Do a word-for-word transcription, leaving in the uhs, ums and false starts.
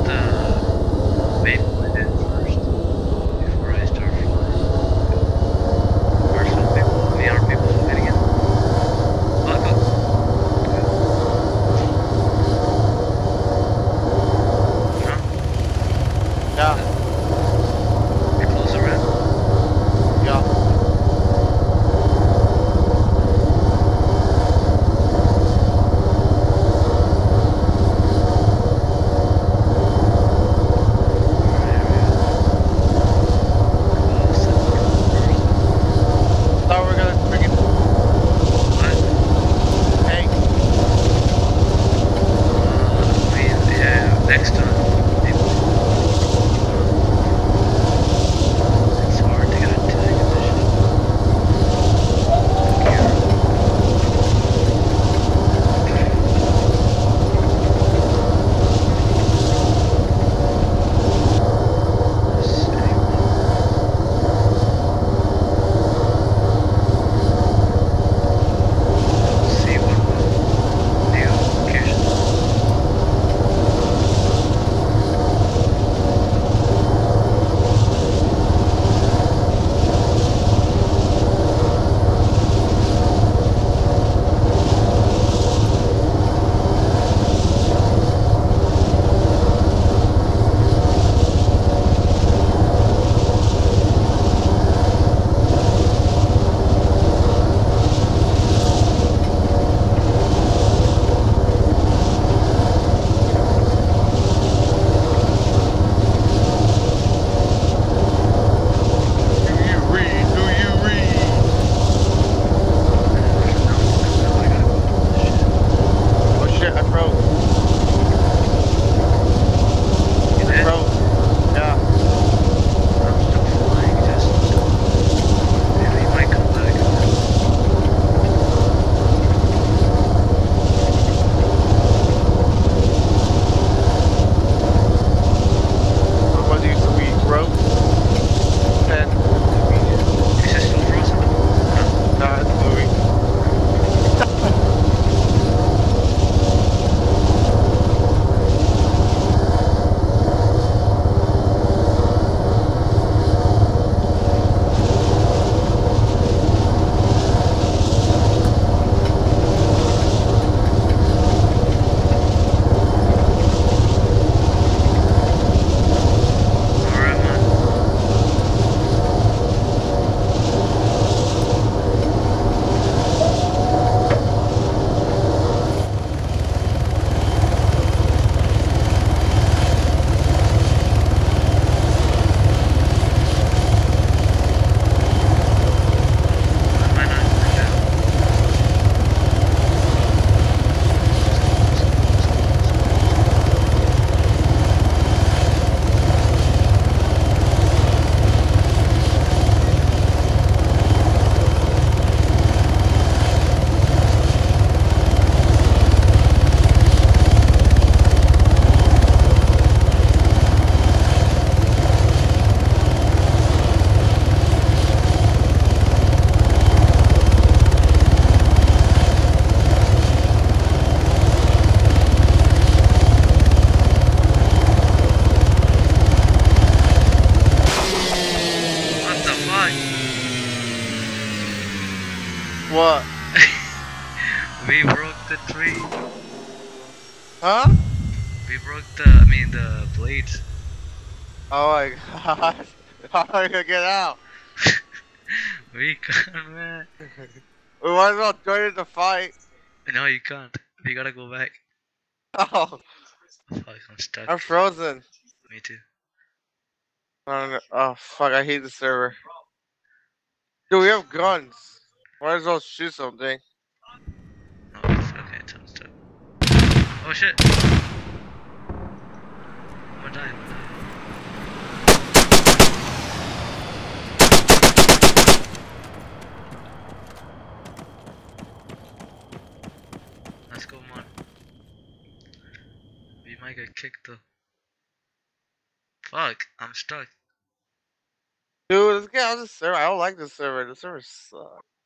the main point in first before I start flying. Are some people? I mean, are people getting in? Oh, good. Good. No? Yeah. We close the ramp? Yeah. Thought we were gonna freaking tank. Uh, I mean, yeah, next time. Maybe. It's hard to get a tag in this shit. See what new location. Do you read? Do you read? Oh shit, I froze. You I did? froze. Yeah. I'm still flying, just maybe he might come back. What was used to be froze? Ten. Is it still frozen? No. Nah, it's moving. Alright, man. I might not even do. What the fuck? What? We broke the tree. Huh? We broke the, I mean, the blades. Oh my god. How are we gonna get out? We can't, man. We might as well join in the fight. No, you can't. We gotta go back. Oh, Fuck, I'm stuck. I'm frozen. Me too. I don't know. Oh fuck, I hate the server. Dude, we have guns. Might as well shoot something. Oh, it's okay, it's unstuck. Oh shit! I'm gonna die, I'm gonna die. Let's go, man. We might get kicked though. Fuck, I'm stuck. Dude, let's get out of the server. I don't like this server. The server sucks.